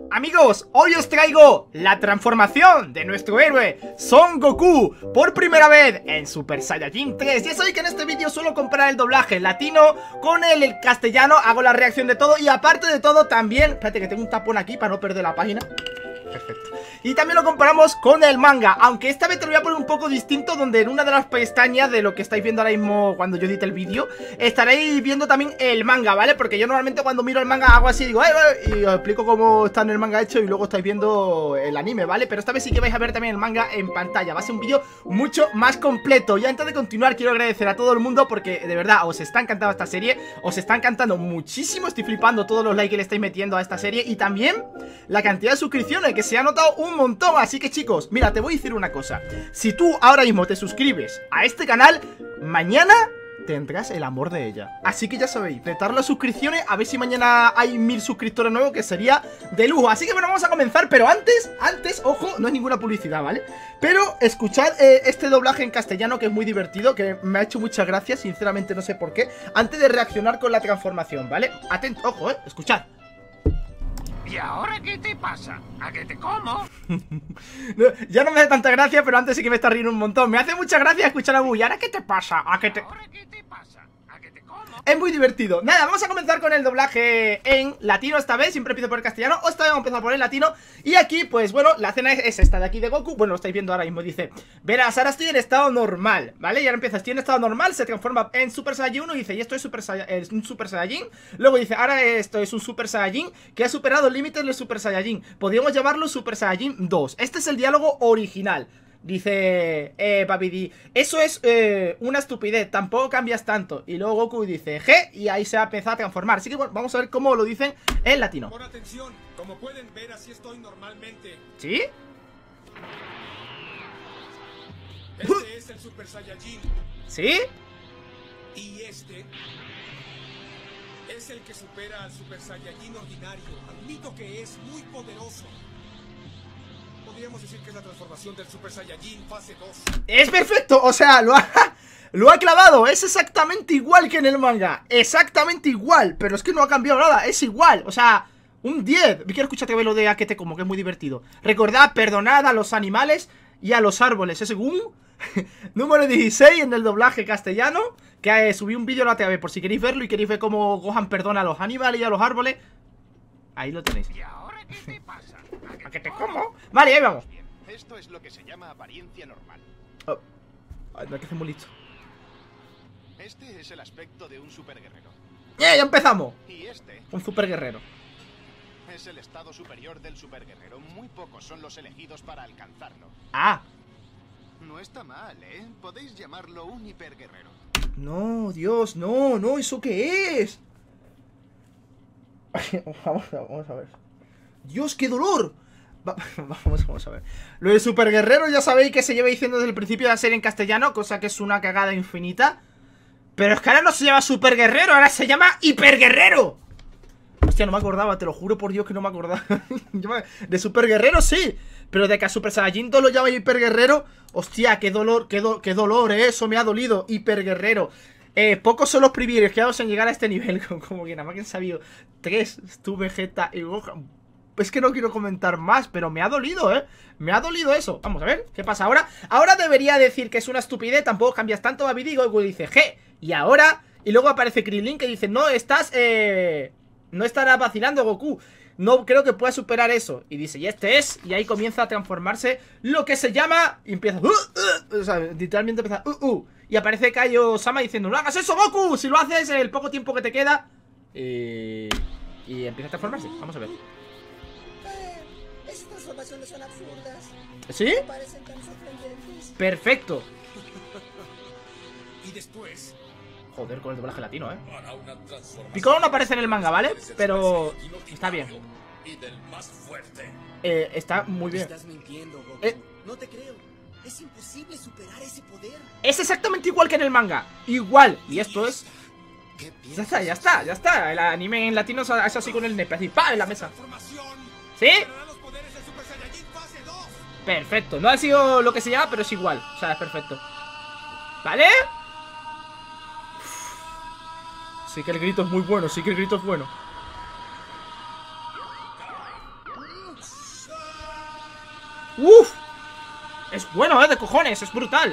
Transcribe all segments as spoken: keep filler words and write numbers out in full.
Amigos, hoy os traigo la transformación de nuestro héroe Son Goku por primera vez en Super Saiyajin tres. Ya sabéis que en este vídeo suelo comprar el doblaje latino con el, el castellano, hago la reacción de todo y aparte de todo también... Espérate que tengo un tapón aquí para no perder la página. Perfecto. Y también lo comparamos con el manga, aunque esta vez te lo voy a poner un poco distinto, donde en una de las pestañas de lo que estáis viendo ahora mismo cuando yo edite el vídeo, estaréis viendo también el manga, ¿vale? Porque yo normalmente cuando miro el manga hago así, digo, ¡ay, ay! Y os explico cómo está en el manga hecho y luego estáis viendo el anime, ¿vale? Pero esta vez sí que vais a ver también el manga en pantalla, va a ser un vídeo mucho más completo. Y antes de continuar quiero agradecer a todo el mundo porque de verdad os está encantando esta serie, os está encantando muchísimo, estoy flipando todos los likes que le estáis metiendo a esta serie y también la cantidad de suscripciones que se ha notado un montón. Así que chicos, mira, te voy a decir una cosa. Si tú ahora mismo te suscribes a este canal, mañana tendrás el amor de ella. Así que ya sabéis, retar las suscripciones, a ver si mañana hay mil suscriptores nuevos, que sería de lujo. Así que bueno, vamos a comenzar, pero antes, antes, ojo, no es ninguna publicidad, ¿vale? Pero escuchad eh, este doblaje en castellano que es muy divertido, que me ha hecho muchas gracias, sinceramente no sé por qué, antes de reaccionar con la transformación, ¿vale? Atento, ojo, eh, escuchad. ¿Y ahora qué te pasa? ¿A qué te como? No, ya no me hace tanta gracia, pero antes sí que me está riendo un montón. Me hace mucha gracia escuchar a Buu. ¿Y ahora qué te pasa? ¿A qué te... ¿Ahora qué te pasa? ¿A qué te como? Es muy divertido. Nada, vamos a comenzar con el doblaje en latino esta vez. Siempre empiezo por el castellano, o esta vez vamos a empezar por el latino. Y aquí, pues bueno, la escena es, es esta de aquí de Goku. Bueno, lo estáis viendo ahora mismo, dice: verás, ahora estoy en estado normal, ¿vale? Y ahora empieza, estoy en estado normal, se transforma en Super Saiyajin uno y dice: y esto es, Super Sai es un Super Saiyajin. Luego dice: ahora esto es un Super Saiyajin que ha superado el límite del Super Saiyajin. Podríamos llamarlo Super Saiyajin dos. Este es el diálogo original. Dice, eh, Papidi, eso es eh, una estupidez, tampoco cambias tanto. Y luego Goku dice, G, y ahí se va a empezar a transformar. Así que bueno, vamos a ver cómo lo dicen en latino. Pon atención, como pueden ver, así estoy normalmente. ¿Sí? Este es el Super Saiyajin. ¿Sí? Y este es el que supera al Super Saiyajin ordinario. Admito que es muy poderoso. Podríamos decir que es la transformación del Super Saiyajin fase dos. Es perfecto, o sea, lo ha, lo ha clavado. Es exactamente igual que en el manga. Exactamente igual, pero es que no ha cambiado nada. Es igual, o sea, un diez. Quiero escucharte ver lo de a que te como, que es muy divertido. Recordad, perdonad a los animales y a los árboles. Es un número dieciséis en el doblaje castellano, que eh, subí un vídeo la otra vez por si queréis verlo y queréis ver cómo Gohan perdona a los animales y a los árboles. Ahí lo tenéis. ¿Y ahora qué te pasa? ¿A qué te como? Vale, ahí vamos. Bien, esto es lo que se llama apariencia normal. Oh. Ay, no hay que hacer muy listo. Este es el aspecto de un superguerrero. ¡Eh! Ya empezamos. Y este Un super guerrero. es el estado superior del superguerrero. Muy pocos son los elegidos para alcanzarlo. Ah. No está mal, ¿eh? Podéis llamarlo un hiperguerrero. No, Dios, no, no, ¿eso qué es? Vamos a, vamos a ver. Dios, qué dolor. Va, vamos, vamos a ver. Lo de super guerrero ya sabéis que se lleva diciendo desde el principio de la serie en castellano, cosa que es una cagada infinita. Pero es que ahora no se llama super guerrero, ahora se llama hiperguerrero. Hostia, no me acordaba, te lo juro por Dios que no me acordaba. De super guerrero sí, pero de que a Super Saiyajin dos lo llama hiperguerrero. Hostia, qué dolor, qué, do, qué dolor, eh. Eso me ha dolido, hiperguerrero. Eh, pocos son los privilegiados en llegar a este nivel. Como que nada más que han sabido tres, tú, Vegeta y Gohan. Es que no quiero comentar más, pero me ha dolido, eh. Me ha dolido eso. Vamos a ver, ¿qué pasa ahora? Ahora debería decir que es una estupidez, tampoco cambias tanto, Babidi. Goku dice, G, y ahora. Y luego aparece Krillin que dice, no, estás, eh... no estarás vacilando, Goku. No creo que pueda superar eso. Y dice, y este es, y ahí comienza a transformarse lo que se llama, y empieza, uh, uh, o sea, literalmente empieza, uh, uh. Y aparece Kaio-sama diciendo, no hagas eso, Goku. Si lo haces en el poco tiempo que te queda. Y... y empieza a transformarse, vamos a ver. Estas transformaciones son absurdas. ¿Sí? No parecen tan sorprendentes. Perfecto. Y después Joder, con el doblaje latino, eh. hará una transformación. Piccolo no aparece en el manga, ¿vale? Pero está bien. Y del más fuerte. Eh, está muy bien. Estás mintiendo, Goku. Eh. No te creo. Es imposible superar ese poder. Es exactamente igual que en el manga. Igual. Y esto es... ¿Qué Ya está, ya está, ya está. El anime en latino es así con el nepe, así, ¡pa! En la mesa. Transformación. ¿Sí? Ganará los poderes del Super Saiyajin fase dos. Perfecto. No ha sido lo que se llama, pero es igual. O sea, es perfecto. ¿Vale? Sí que el grito es muy bueno, sí que el grito es bueno. ¡Uf! Es bueno, eh, de cojones, es brutal.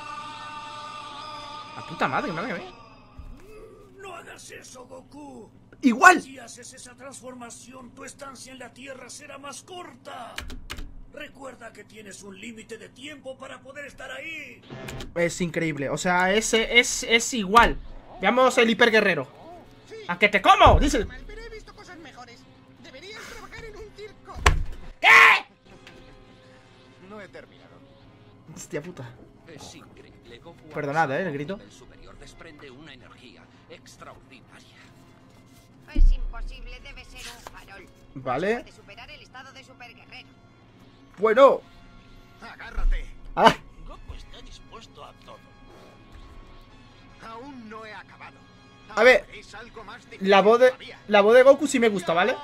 La puta madre, madre mía. No hagas eso, Goku. ¡Igual! Si haces esa transformación, tu estancia en la Tierra será más corta. Recuerda que tienes un límite de tiempo para poder estar ahí. Es increíble, o sea, es, es, es igual. Veamos el hiperguerrero. ¡A que te como! Dice. Pero he visto cosas mejores. Deberías trabajar en un circo. ¿Qué? No he terminado. Hostia puta. Es increíble. Goku Perdonad, avanza eh, a el grito. nivel superior desprende una energía extraordinaria. Es imposible, debe ser un farol. Vale. Puede superar el estado de superguerrero. Bueno. ¡Agárrate! Ah, Goku está dispuesto a todo. Aún no he acabado. A ver, Veréis algo más difícil la voz de, todavía. la voz de Goku sí me gusta, ¿vale?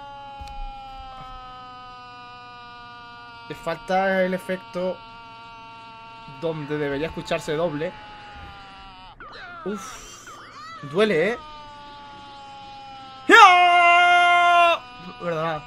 Le falta el efecto donde debería escucharse doble. Uf. Duele, ¿eh? ¡Ya! Verdad.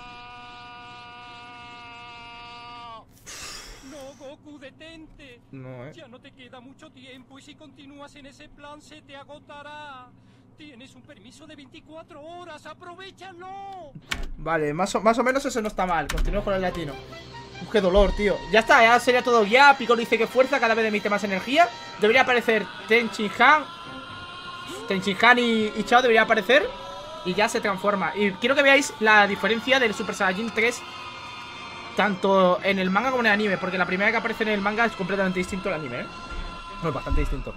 No, Goku, detente. No, ¿eh? Ya no te queda mucho tiempo y si continúas en ese plan se te agotará. Tienes un permiso de veinticuatro horas, ¡aprovechalo! Vale, más o, más o menos ese no está mal. Continúo con el latino. Uf, qué dolor, tío. Ya está, ya sería todo ya. Piccolo dice que fuerza, cada vez emite más energía. Debería aparecer Tenshinhan. Tenshinhan y, y Chao debería aparecer. Y ya se transforma. Y quiero que veáis la diferencia del Super Saiyajin tres, tanto en el manga como en el anime, porque la primera que aparece en el manga es completamente distinto al anime, ¿eh? No, es bastante distinto.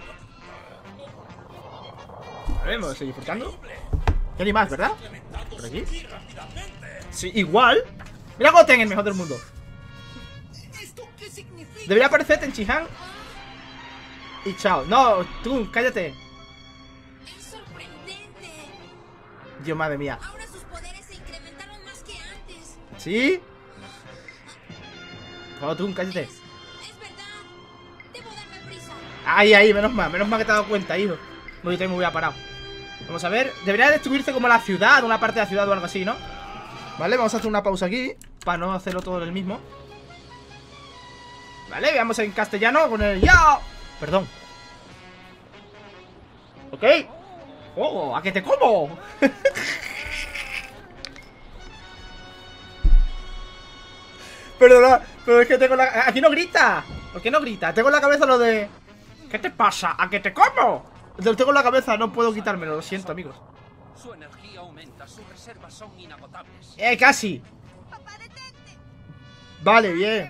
Vale, vamos a seguir disfrutando. Ya ni más, ¿verdad? Por aquí. Sí, igual. Mira Goten, el mejor del mundo. ¿Esto qué significa? Debería aparecer Tenshinhan y Chao. No, tú, cállate. Es sorprendente. Dios, madre mía. Ahora sus poderes se incrementaron más que antes. ¿Sí? Oh, tú, cállate. Es, es verdad. Debo darme prisa. Ahí, ahí, menos mal, menos mal que te has dado cuenta, hijo. Muy bien, me hubiera parado. Vamos a ver, debería destruirse como la ciudad, una parte de la ciudad o algo así, ¿no? Vale, vamos a hacer una pausa aquí para no hacerlo todo el mismo. Vale, veamos en castellano con el ya. Perdón. Ok. Oh, ¿a qué te como? Perdona, pero es que tengo la... Aquí no grita. ¿Por qué no grita? Tengo en la cabeza lo de... ¿Qué te pasa? ¿A qué te como? Lo tengo en la cabeza, no puedo quitármelo, lo siento, amigos. Su energía aumenta, sus reservas son inagotables. Eh, casi. Papá, detente. Vale, bien.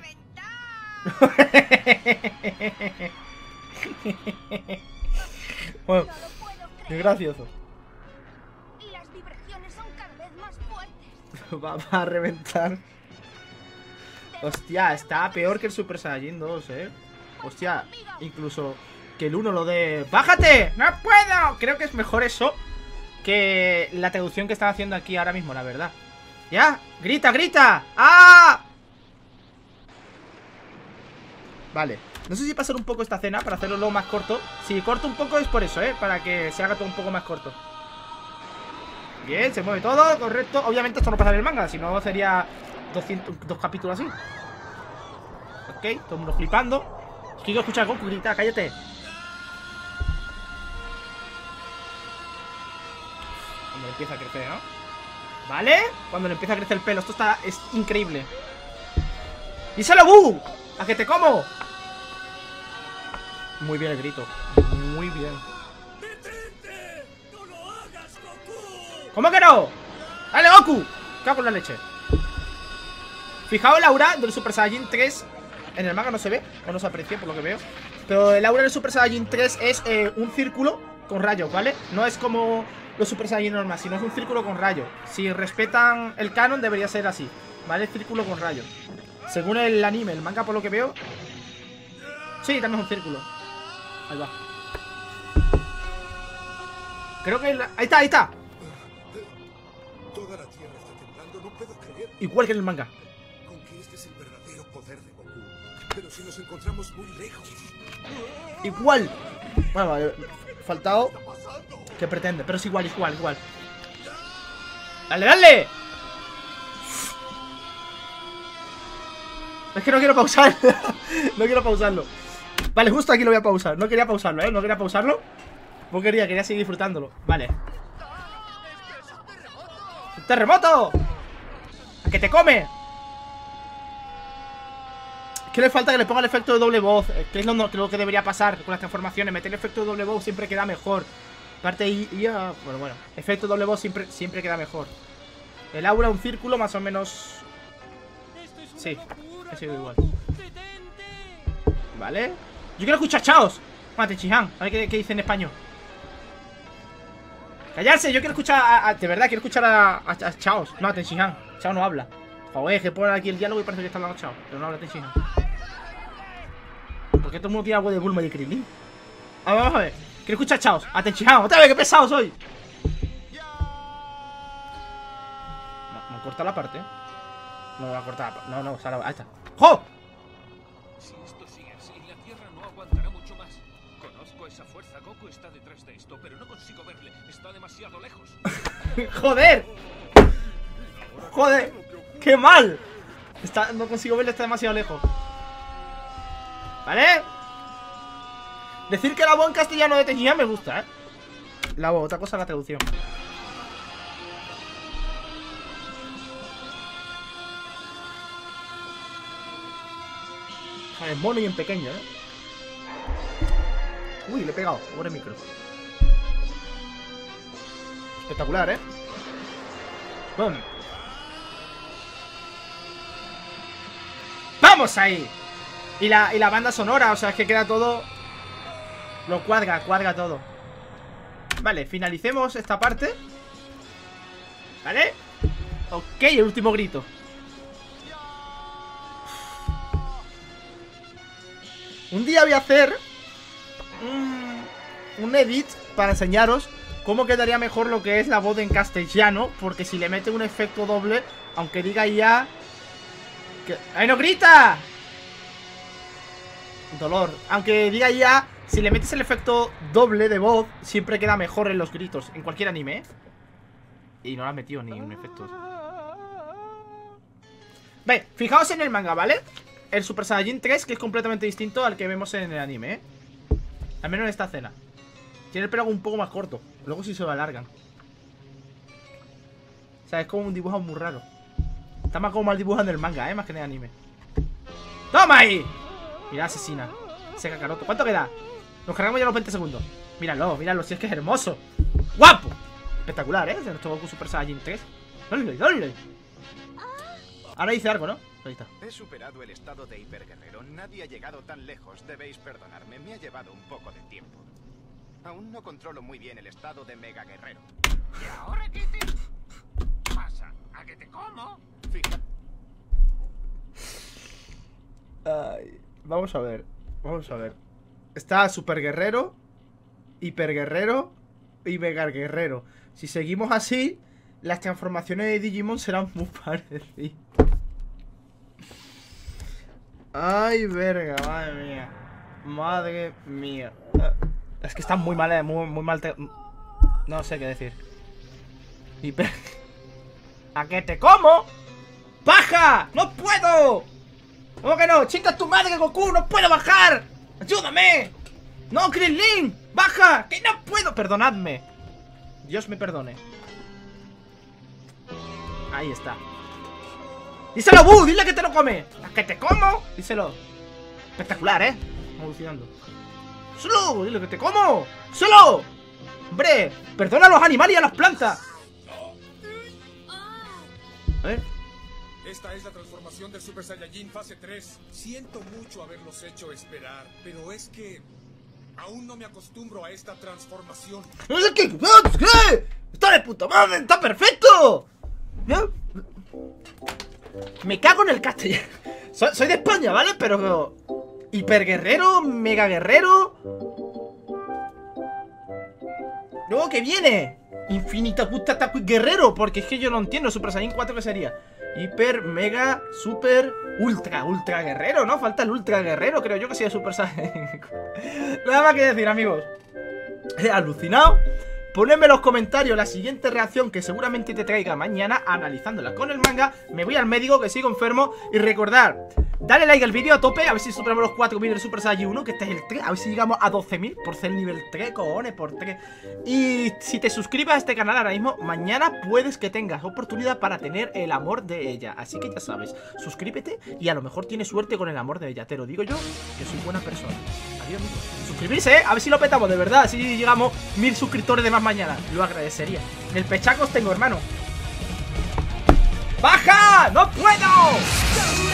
Bueno, No lo puedo qué creer. gracioso. Las vibraciones son cada vez más fuertes. Va, va a reventar. Hostia, está peor que el Super Saiyajin dos, eh. Hostia, incluso que el uno lo de... ¡Bájate! ¡No puedo! Creo que es mejor eso que la traducción que están haciendo aquí ahora mismo, la verdad. ¡Ya! ¡Grita, grita! ¡Ah! Vale. No sé si pasar un poco esta escena para hacerlo luego más corto. Si corto un poco es por eso, ¿eh? Para que se haga todo un poco más corto. Bien, se mueve todo, correcto. Obviamente esto no pasa en el manga, si no sería doscientos, dos capítulos así. Ok, todo el mundo flipando. Es que quiero escuchar a Goku gritar, cállate. Cuando empieza a crecer, ¿no? ¿Vale? Cuando le empieza a crecer el pelo. Esto está... es increíble. ¡Díselo, Bu! ¡A que te como! Muy bien el grito. Muy bien. ¡Detente! ¡No lo hagas, Goku! ¿Cómo que no? ¡Dale, Goku! Cago en la leche. Fijaos el aura del Super Saiyajin tres. En el manga no se ve, o no se aprecia por lo que veo. Pero el aura del Super Saiyajin tres es eh, un círculo con rayos, ¿vale? No es como los Super Saiyajin normales, sino es un círculo con rayos. Si respetan el canon debería ser así, ¿vale? Círculo con rayos. Según el anime, el manga por lo que veo. Sí, también es un círculo. Ahí va. Creo que... la... Ahí está, ahí está. Toda la tierra está temblando, no puedo creer. Igual que en el manga. Con que este es el verdadero poder de Goku. Pero si nos encontramos muy lejos. Igual. Bueno, vale. Faltado. ¿Qué pretende? Pero es igual, igual, igual. ¡Dale, dale! Es que no quiero pausar. No quiero pausarlo. Vale, justo aquí lo voy a pausar. No quería pausarlo, ¿eh? No quería pausarlo. No quería, quería seguir disfrutándolo. Vale. ¡Un terremoto! ¡A que te come! ¿Qué le falta? Que le ponga el efecto de doble voz. Que es lo, no, lo que debería pasar con las transformaciones. Meter el efecto de doble voz siempre queda mejor. Aparte y, y uh, bueno, bueno. Efecto de doble voz siempre, siempre queda mejor. El aura, un círculo más o menos. Sí, ha sido igual. Vale. Yo quiero escuchar Chaos. Mate, Chihan. A ver qué, qué dice en español. Callarse, yo quiero escuchar a, a, de verdad, quiero escuchar a, a, a Chaos. No, a Tenshinhan. Chaos no habla. Joder, que ponen aquí el diálogo y parece que está hablando Chaos. Pero no habla Tenshinhan. ¿Por qué todo el mundo tiene algo de Bulma y de Krillin? A ver, vamos a ver. Quiero escuchar a Chaos. A Tenshinhan. Otra vez, qué pesado soy. No, no corta la parte. No va a cortar. No, no, sale. Ahí está. ¡Jo! Si esto sigue así, la Tierra no aguantará mucho más. Conozco esa fuerza. Goku está detrás de esto, pero no consigo verle. Está demasiado lejos. ¡Joder! ¡Joder! ¡Qué mal! Está, no consigo verle, está demasiado lejos. ¿Vale? Decir que la voz en castellano de Tenshinhan me gusta, ¿eh? La voz, otra cosa es la traducción. Es mono y en pequeño, ¿eh? Uy, le he pegado, pobre micro. Espectacular, ¿eh? ¡Bum! ¡Vamos ahí! Y la, y la banda sonora, o sea, es que queda todo... Lo cuadra, cuadra todo. Vale, finalicemos esta parte. ¿Vale? Ok, el último grito. Un día voy a hacer un, un edit para enseñaros cómo quedaría mejor lo que es la voz en castellano. Porque si le mete un efecto doble, aunque diga ya que... ¡Ay, no grita! Dolor. Aunque diga ya, si le metes el efecto doble de voz, siempre queda mejor en los gritos. En cualquier anime, ¿eh? Y no le has metido ni un efecto. Ve, fijaos en el manga, ¿vale? El Super Saiyajin tres, que es completamente distinto al que vemos en el anime, ¿eh? Al menos en esta escena. Tiene el pelo un poco más corto. Luego sí se lo alargan. O sea, es como un dibujo muy raro. Está más como mal dibujado en el manga, ¿eh? Más que en el anime. ¡Toma ahí! Mira, asesina. Ese Kakaroto. ¿Cuánto queda? Nos cargamos ya los veinte segundos. Míralo, míralo. Si es que es hermoso. ¡Guapo! Espectacular, ¿eh? De nuestro Goku Super Saiyajin tres. ¡Dale, dale! Ahora dice algo, ¿no? Ahí está. He superado el estado de hiperguerrero. Nadie ha llegado tan lejos. Debéis perdonarme. Me ha llevado un poco de tiempo. Aún no controlo muy bien el estado de mega guerrero. ¿Y ahora qué te pasa? ¿A que te como? Fíjate. Ay, vamos a ver. Vamos a ver. Está super guerrero, hiper guerrero y mega guerrero. Si seguimos así, las transformaciones de Digimon serán muy parecidas. Ay, verga, madre mía. Madre mía. Es que está muy mal, eh, muy, muy mal. Te... No sé qué decir. Hiper... ¿A qué te como? ¡Baja! ¡No puedo! ¿Cómo que no? ¡Chinga tu madre, Goku! ¡No puedo bajar! ¡Ayúdame! ¡No, Krillin! ¡Baja! ¡Que no puedo! Perdonadme. Dios me perdone. Ahí está. ¡Díselo, Bu! ¡Dile que te lo come! ¿A que te como? Díselo. Espectacular, ¿eh? Evolucionando. ¡Solo! ¡Dile que te como! ¡Solo! ¡Hombre! ¡Perdona a los animales y a las plantas! A ver. Esta es la transformación del Super Saiyajin fase tres. Siento mucho haberlos hecho esperar, pero es que aún no me acostumbro a esta transformación. ¡No sé qué! ¿Qué? ¡Está de puta madre! ¡Está perfecto! ¿No? Me cago en el castellano. Soy, soy de España, ¿vale? Pero... hiperguerrero, mega guerrero. Luego, ¿qué viene? Infinita puta taku guerrero. Porque es que yo no entiendo. Super Saiyan cuatro, ¿qué sería? Hiper, mega, super, ultra, ultra guerrero, ¿no? Falta el ultra guerrero, creo yo que sea Super Saiyan. Nada más que decir, amigos. He alucinado. Ponedme en los comentarios la siguiente reacción que seguramente te traiga mañana analizándola con el manga. Me voy al médico que sigo enfermo. Y recordad, Dale like al vídeo a tope, a ver si superamos los cuatro mil del Super Saiyan uno, que este es el tres. A ver si llegamos a doce mil por ser nivel tres, cojones, por tres. Y si te suscribes a este canal ahora mismo, mañana puedes que tengas oportunidad para tener el amor de ella. Así que ya sabes, suscríbete y a lo mejor tienes suerte con el amor de ella. Te lo digo yo, que soy buena persona. Adiós, amigos. Suscribirse, ¿eh? A ver si lo petamos de verdad. Si llegamos mil suscriptores de más mañana, lo agradecería. El pechacos tengo, hermano. ¡Baja! ¡No puedo!